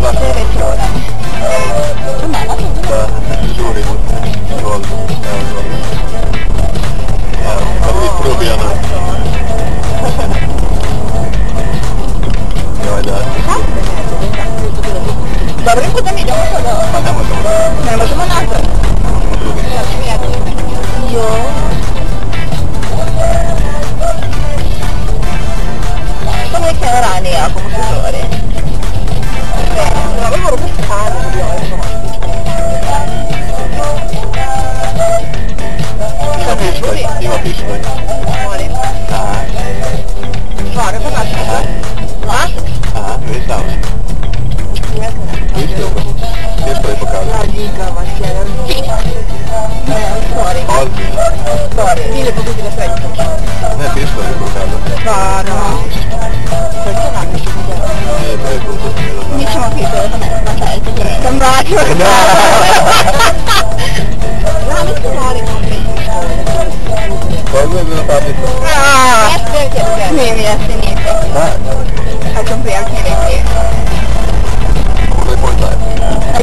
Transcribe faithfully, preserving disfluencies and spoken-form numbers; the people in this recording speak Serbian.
va. Deve trovare. Com'è la tua? Giuri, gol. Tapi Trubiano. Ya ada. Dovrei potermi già solo. Andiamo dopo. Ne facciamo un altro. Io come che ora ne ha come colore? Non avevo proprio scalo di Ima pištolj, ima pištolj. Molim. Aha, Stvarno, pa kako? aha, Laš? aha, vidi tamo. Pištolj, pištolj pokazuje. La giga, ma c'era fuori. Ozbiljno. Fuori. Dile po tutti le frecce. Ne, pištolj pokazuje. Pa, no. Questo è un altro che Nije prvi put da sam je mi doznao. ćemo pitati da ne znam, sam bacio. Da. Ja, mislim mali komplet. Koliko je bilo tablica? Ah, nije mi jeste, nije se. Da. Kad sam prijatelj rekli. Koliko je poštaje?